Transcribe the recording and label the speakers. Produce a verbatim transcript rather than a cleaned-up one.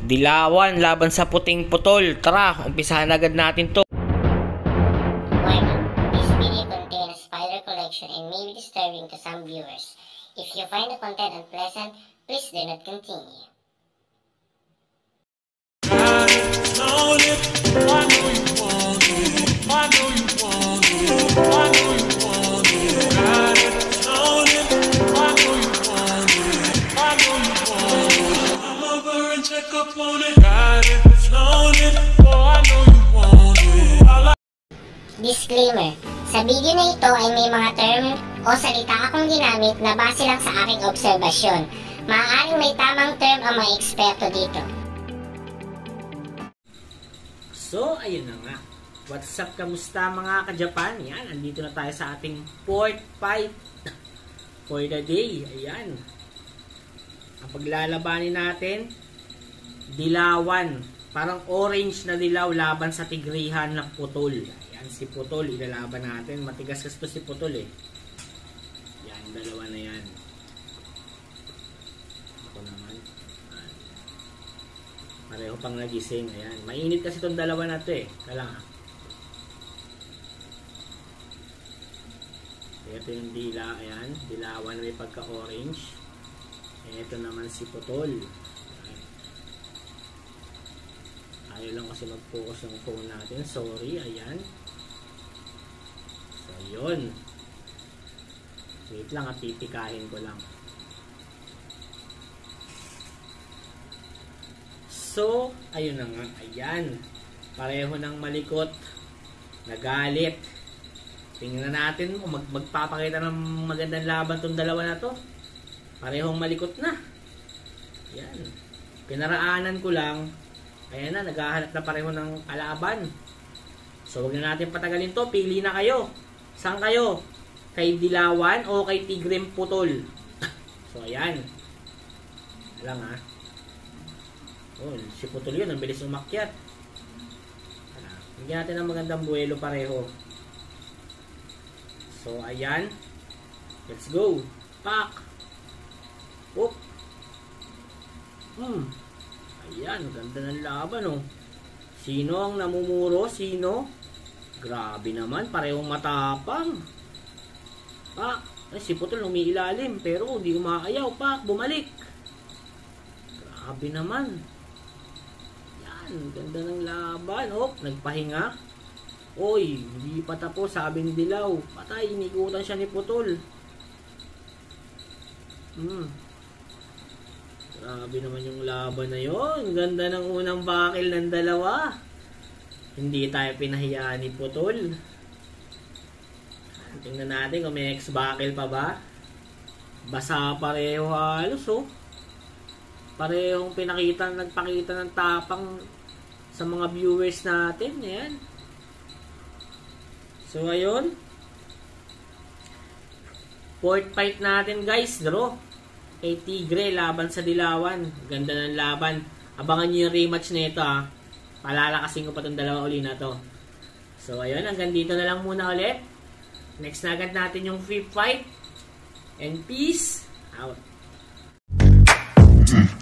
Speaker 1: Dilawan laban sa puting putol. Tara, umpisahan agad natin to.
Speaker 2: Warning, this video contains spoiler collection and may be disturbing to some viewers. If you find the content unpleasant, please do not continue. Disclaimer, sa video na ito ay may mga term o salita akong ginamit na base lang sa aking obserbasyon. Maaaring may tamang term ang mga eksperto dito.
Speaker 1: So, ayun na nga. What's up, kamusta mga ka-Japan? Yan, andito na tayo sa ating fourth fight for the day. Ayan. Ang paglalabanin natin, dilawan. Parang orange na dilaw laban sa tigrihan ng putol. Ayan, si putol, ilalaban natin. Matigas kasi si putol eh. Yan, dalawa na yan. Ako naman. Ayan. Pareho pang nagising. Ayan. Mainit kasi itong dalawa na ito eh. Kala nga. Ito yung dila. Ayan. Dilawan na may pagka-orange. Ito naman si putol. Ayaw lang kasi mag-focus yung phone natin. Sorry. Ayan. So, yun. Wait lang at titikahin ko lang. So, ayun na nga. Ayan. Pareho ng malikot. Nagalit. Tingnan natin kung mag magpapakita ng magandang laban tong dalawa na to. Parehong malikot na. Ayan. Pinaraanan ko lang. Ayan na, naghahanap na pareho ng kalaban. So, huwag na natin patagalin to. Pili na kayo. Saan kayo? Kay dilawan o kay tigrem putol? So, ayan. Alam ha. Oh, si putol yun. Ang bilis umakyat. Bigyan natin ng magandang buwelo pareho. So, ayan. Let's go. Pak! Oop! Hmm. Ayan, ganda ng laban oh. Sino ang namumuro? Sino? Grabe naman, parehong matapang. Pak! Ay, si putol umiilalim pero hindi umaayaw. Pak! Bumalik! Grabe naman. Yan, ganda ng laban. Oh, nagpahinga. Oy, hindi pa tapos, sabi ni Dilaw. Patay, inikutan siya ni putol. Hmm. Grabe naman yung laban na yun. Ganda ng unang bakil ng dalawa. Hindi tayo pinahiyaan ni putol. Tingnan natin kung may next bakil pa ba. Basa pareho halos oh. Parehong pinakita, nagpakita ng tapang sa mga viewers natin. Ayan. So, ayun. Fourth fight natin, guys. Draw. Kay Tigre, laban sa dilawan. Ganda ng laban. Abangan nyo yung rematch na ito, ha. Palalakasin ko pa itong dalawa uli na to. So, ayun. Hanggang dito na lang muna ulit. Next na agad natin yung fifth fight. And peace out.